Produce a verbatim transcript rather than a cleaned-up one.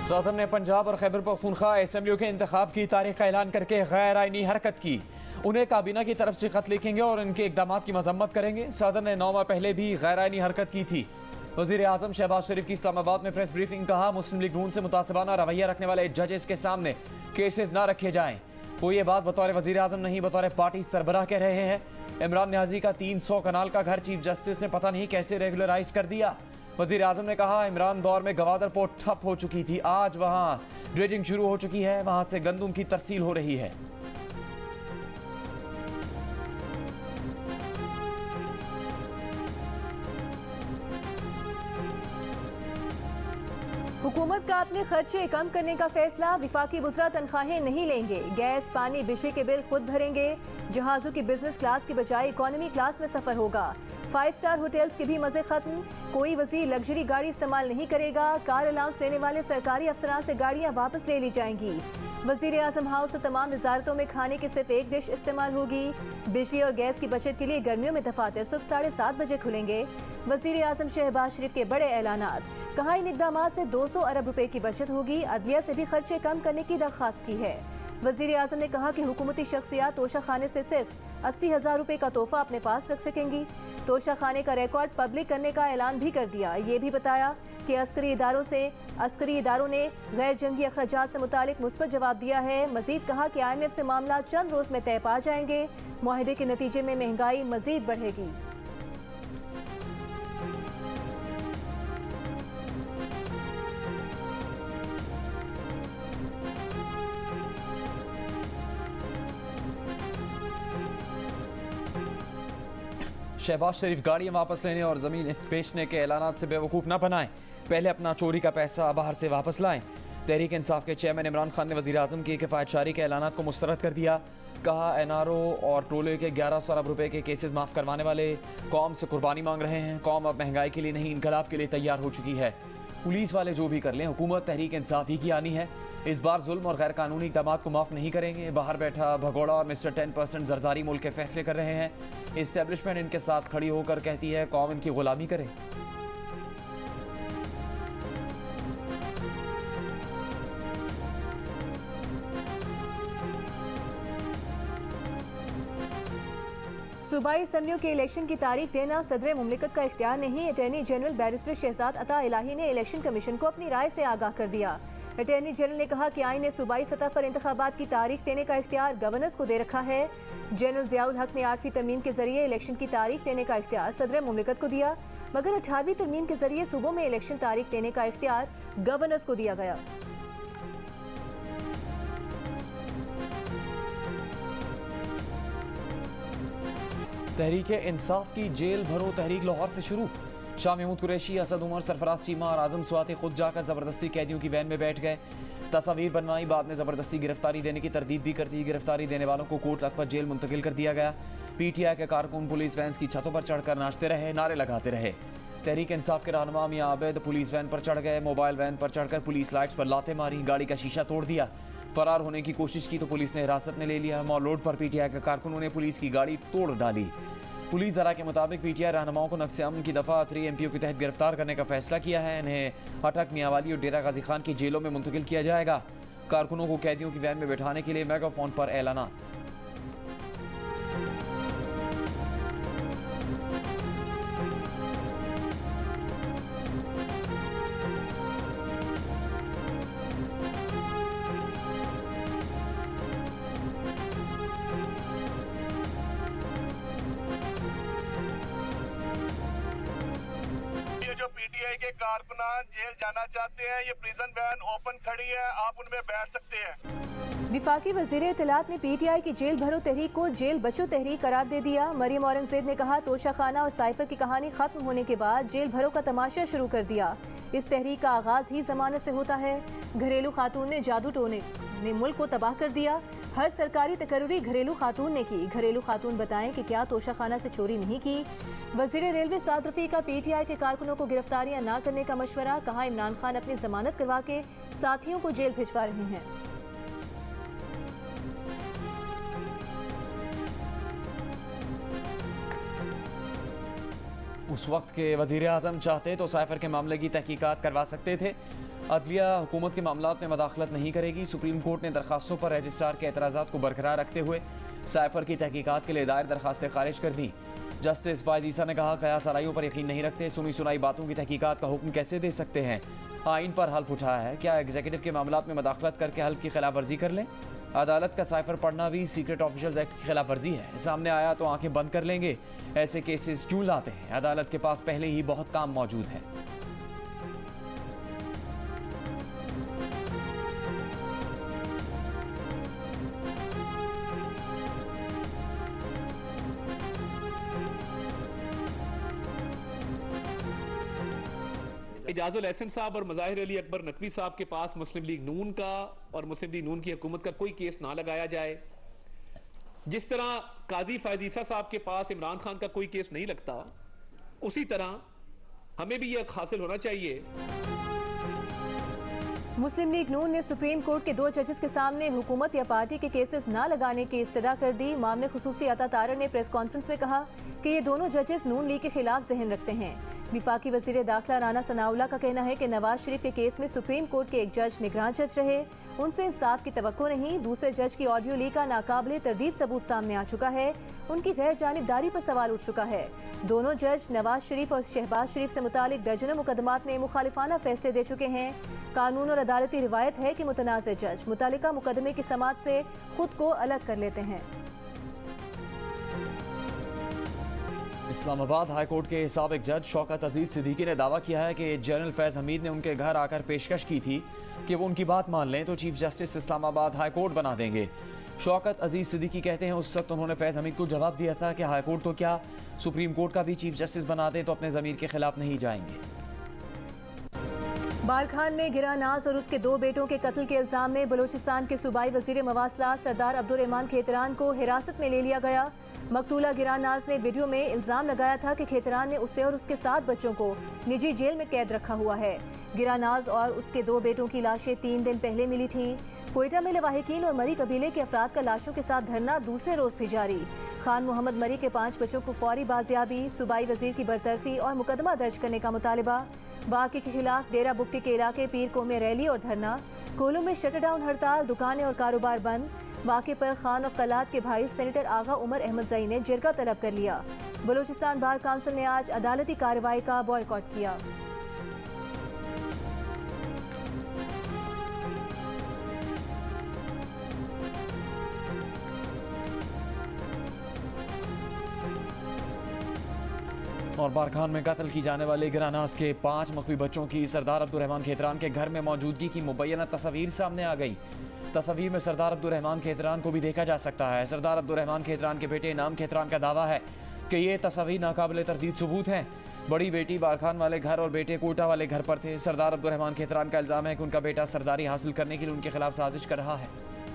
सदर ने पंजाब और खैबर पख्तूनख्वा असम्बलियों के इंतखाब की तारीख का ऐलान करके गैर आईनी हरकत की। उन्हें काबीना की तरफ से खत लिखेंगे और इनके इकदाम की मजम्मत करेंगे। सदर ने नौ माह पहले भी गैर आईनी हरकत की थी। वज़ीर आज़म शहबाज शरीफ की इस्लामाबाद में प्रेस ब्रीफिंग। कहा, मुस्लिम लीग नून से मुतासिबाना रवैया रखने वाले जजेस के सामने केसेस ना रखे जाएं। वो ये बात बतौर वज़ीर आज़म नहीं बतौर पार्टी सरबराह कह रहे हैं। इमरान न्याजी का तीन सौ कनाल का घर चीफ जस्टिस ने पता नहीं कैसे रेगुलराइज कर दिया। वज़ीर आज़म ने कहा, इमरान दौर में गवादर पोर्ट ठप हो चुकी थी, आज वहाँ ड्रेजिंग शुरू हो चुकी है, वहाँ से गंदुम की तरसील हो रही है। हुकूमत का अपने खर्चे कम करने का फैसला। विफाकी वुज़रा तनख्वाहें नहीं लेंगे, गैस पानी बिजली के बिल खुद भरेंगे। जहाज़ों की बिजनेस क्लास की बजाय इकोनॉमी क्लास में सफर होगा। फाइव स्टार होटल्स के भी मजे खत्म। कोई वजीर लग्जरी गाड़ी इस्तेमाल नहीं करेगा। कार अलाउंस लेने वाले सरकारी अफसरान से गाड़ियां वापस ले ली जाएंगी। वजीर आजम हाउस और तमाम वजारतों में खाने की सिर्फ एक डिश इस्तेमाल होगी। बिजली और गैस की बचत के लिए गर्मियों में दफातर सुबह साढ़े सात बजे खुलेंगे। वजीर आजम शहबाज शरीफ के बड़े ऐलानात। कहा, इन इकदाम से दो सौ अरब रुपए की बचत होगी। अदलिया से भी खर्चे कम करने की दरख्वास्त की है। वजीर आजम ने कहा कि हुकूमती शख्सियात तोशा खाने से सिर्फ अस्सी हजार रुपए का तोहफा अपने पास रख सकेंगी। तोशा खाने का रिकॉर्ड पब्लिक करने का ऐलान भी कर दिया। ये भी बताया कि अस्करी इदारों से अस्करी इदारों ने गैर जंगी अखराजात से मुतालिक मुस्बत जवाब दिया है। मजीद कहा कि आई एम एफ से मामला चंद रोज में तय पा जाएंगे। मुआहदे के नतीजे में महंगाई मजीद बढ़ेगी। शहबाज शरीफ गाड़ियां वापस लेने और ज़मीन बेचने के ऐलानात से बेवकूफ़ न बनाएं, पहले अपना चोरी का पैसा बाहर से वापस लाएं। तहरीक इंसाफ के चेयरमैन इमरान खान ने वज़ीर आज़म की किफ़ायत शारी के ऐलानात को मुस्तरद कर दिया। कहा, एन आर ओ और टोले के ग्यारह सौ अरब रुपए के केसेस माफ़ करवाने वाले कौम से कुर्बानी मांग रहे हैं। कौम अब महंगाई के लिए नहीं, इनकलाब के लिए तैयार हो चुकी है। पुलिस वाले जो भी कर लें, हुकूमत तहरीक इंसाफ ही की आनी है। इस बार जुल्म और गैर कानूनी इक़दाम को माफ़ नहीं करेंगे। बाहर बैठा भगोड़ा और मिस्टर टेन परसेंट जरदारी मुल्क के फैसले कर रहे हैं। इस्टेब्लिशमेंट इनके साथ खड़ी होकर कहती है कौम इनकी गुलामी करे। सूबाई असम्बलियों के इलेक्शन की तारीख देना सदर मुमलिकत का इख्तियार नहीं। अटॉर्नी जनरल बैरिस्टर शहजाद अता इलाही ने इलेक्शन कमीशन को अपनी राय से आगाह कर दिया। अटॉर्नी जनरल ने कहा कि आईन ने सूबाई सतह पर इंतखाबात की तारीख देने का इख्तियार गवर्नर्स को दे रखा है। जनरल ज़ियाउल हक ने आठवीं तरमीम के जरिए इलेक्शन की तारीख देने का इख्तियार सदर मुमलिकत को दिया, मगर अठारहवीं तरमीम के जरिए सूबों में इलेक्शन तारीख देने का इख्तियार गवर्नर्स को दिया गया। तहरीक इंसाफ की जेल भरो तहरीक लाहौर से शुरू। शाह महमूद कुरैशी, असद उमर, सरफराज चीमा और आजम स्वाति खुद जाकर ज़बरदस्ती कैदियों की वैन में बैठ गए। तस्वीर बनवाई, बाद में ज़बरदस्ती गिरफ्तारी देने की तरदीद भी कर दी। गिरफ्तारी देने वालों को कोट लखपत जेल मुंतकिल कर दिया गया। पी टी आई के कारकुन पुलिस वैन की छतों पर चढ़कर नाचते रहे, नारे लगाते रहे। तहरीक इंसाफ के रहनुमा मियां आबिद पुलिस वैन पर चढ़ गए। मोबाइल वैन पर चढ़कर पुलिस लाइट्स पर लातें मारी, गाड़ी का शीशा तोड़ दिया। फरार होने की कोशिश की तो पुलिस ने हिरासत में ले लिया। मॉल रोड पर पी टी आई के कारकुनों ने पुलिस की गाड़ी तोड़ डाली। पुलिस जरा के मुताबिक पी टी आई रहनुमाओं को नक्शे अमन की दफ़ा थ्री एम पी ओ के तहत गिरफ्तार करने का फैसला किया है। इन्हें हटक, मियांवाली और डेरा गाजी खान की जेलों में मुंतकिल किया जाएगा। कारकुनों को कैदियों की वैन में बैठाने के लिए मेगाफोन पर ऐलानात। जो पीटीआई के कारकुनान जेल जाना चाहते हैं, ये प्रिजन वैन ओपन खड़ी है, आप उनमें बैठ सकते हैं। विफाकी वज़ीर इत्तलात ने पी टी आई की जेल भरो तहरीक को जेल बचो तहरीक करार दे दिया। मरियम औरंगजेब ने कहा, तोशा खाना और साइफर की कहानी खत्म होने के बाद जेल भरो का तमाशा शुरू कर दिया। इस तहरीक का आगाज ही जमानत से होता है। घरेलू खातून ने जादू टोने ने मुल्क को तबाह कर दिया। हर सरकारी तकर्री घरेलू खातून ने की। घरेलू खातून बताएं कि क्या तोशा खाना से चोरी नहीं की। वज़ीर रेलवे साद रफ़ी का पी टी आई के कारकुनों को गिरफ्तारियां ना करने का मशवरा। कहा, इमरान खान अपनी जमानत करवा के साथियों को जेल भिजवा रहे हैं। उस वक्त के वज़ीर आज़म चाहते तो साइफर के मामले की तहकीकात करवा सकते थे। अदलिया हुकूमत के मामलात में मदाखलत नहीं करेगी। सुप्रीम कोर्ट ने दरखास्तों पर रजिस्ट्रार के एतराज़ात को बरकरार रखते हुए साइफर की तहकीकात के लिए दायर दरखास्तें खारिज कर दी। जस्टिस फायद ईसा ने कहा, कयास आराइयों पर यकीन नहीं रखते, सुनी सुनाई बातों की तहकीकात का हुक्म कैसे दे सकते हैं। आइन पर हल्फ उठाया है, क्या एग्जीक्यूटिव के मामलात में मदाखलत करके हल्फ की खिलाफ वर्जी कर लें। अदालत का साइफर पढ़ना भी सीक्रेट ऑफिशियल्स एक्ट की खिलाफ वर्जी है। सामने आया तो आंखें बंद कर लेंगे। ऐसे केसेस क्यों लाते हैं? अदालत के पास पहले ही बहुत काम मौजूद है। इजाजुल एहसन साहब और मज़ाहिर अली अकबर नकवी साहब के पास मुस्लिम लीग नून का और मुस्लिम लीग नून की हुकूमत का कोई केस ना लगाया जाए। जिस तरह काजी फायद ईसा साहब के पास इमरान खान का कोई केस नहीं लगता, उसी तरह हमें भी यह हासिल होना चाहिए। मुस्लिम लीग नून ने सुप्रीम कोर्ट के दो जजेस के सामने हुकूमत या पार्टी के केसेस ना लगाने की इस्तदा कर दी। मामले खुसूसी अता तारा ने प्रेस कॉन्फ्रेंस में कहा कि ये दोनों जजेस नून लीग के खिलाफ जहन रखते हैं। विफाकी वजीर दाखिला राना सनाउल्लाह का कहना है कि नवाज शरीफ के केस में सुप्रीम कोर्ट के एक जज निगरान जज रहे, उनसे इंसाफ की तवक्को नहीं। दूसरे जज की ऑडियो लीक का नाकाबिले तरदीद सबूत सामने आ चुका है, उनकी गैर जानिबदारी पर सवाल उठ चुका है। दोनों जज नवाज शरीफ और शहबाज शरीफ से मुतालिक दर्जनों मुकदमात में मुखालिफाना फैसले दे चुके हैं। कानून और अदालती रिवायत है कि मुतनाज़ जज मुतालिका मुकदमे की समात से खुद को अलग कर लेते हैं। इस्लामाबाद हाई कोर्ट के साबिक जज शौकत अजीज सिद्दीकी ने दावा किया है कि जनरल फैज़ हमीद ने उनके घर आकर पेशकश की थी कि वो उनकी बात मान लें तो chief justice Islamabad high court बना देंगे। शौकत अजीज सिद्दीकी कहते हैं, उस वक्त उन्होंने फैज़ हमीद को जवाब दिया था कि हाई कोर्ट तो क्या, सुप्रीम कोर्ट का भी चीफ जस्टिस बना दें तो अपने ज़मीर के खिलाफ नहीं जाएंगे। बारखान में गिरा नाज और उसके दो बेटों के कत्ल के इल्जाम में बलूचिस्तान के सूबाई वजीर मवासलात सरदार अब्दुर्रहमान खेतरान को हिरासत में ले लिया गया। मकतूला गिरानाज ने वीडियो में इल्जाम लगाया था कि खेतरान ने उसे और उसके सात बच्चों को निजी जेल में कैद रखा हुआ है। गिरानाज और उसके दो बेटों की लाशें तीन दिन पहले मिली थीं। कोयटा में लवाहिकीन और मरी कबीले के अफराद का लाशों के साथ धरना दूसरे रोज भी जारी। खान मोहम्मद मरी के पाँच बच्चों को फौरी बाजियाबी, सूबाई वजीर की बरतरफी और मुकदमा दर्ज करने का मुतालबा। वाक़े के खिलाफ डेरा बुगटी के इलाके पीर को में रैली और धरना। कोलू में शटरडाउन हड़ताल, दुकानें और कारोबार बंद। वाक़े पर खान ऑफ कलात के भाई सेनेटर आगा उमर अहमद जई ने जिरगा तलब कर लिया। बलूचिस्तान बार काउंसिल ने आज अदालती कार्रवाई का बॉयकॉट किया। और बारखान में कत्ल की जाने वाले गिरानाज के पाँच मख्फी बच्चों की सरदार अब्दुर्रहमान खेतरान के घर में मौजूदगी की मुबैना तस्वीर सामने आ गई। तस्वीर में सरदार अब्दुर्रहमान खेतरान को भी देखा जा सकता है। सरदार अब्दुर्रहमान खेतरान के बेटे इनाम खेतरान का दावा है कि ये तस्वीर नाकाबिले तरदीद सबूत हैं। बड़ी बेटी बारखान वाले घर और बेटे कोटा वाले घर पर थे। सरदार अब्दुर्रहमान खेतरान का इल्ज़ाम है कि उनका बेटा सरदारी हासिल करने के लिए उनके खिलाफ साजिश कर रहा है।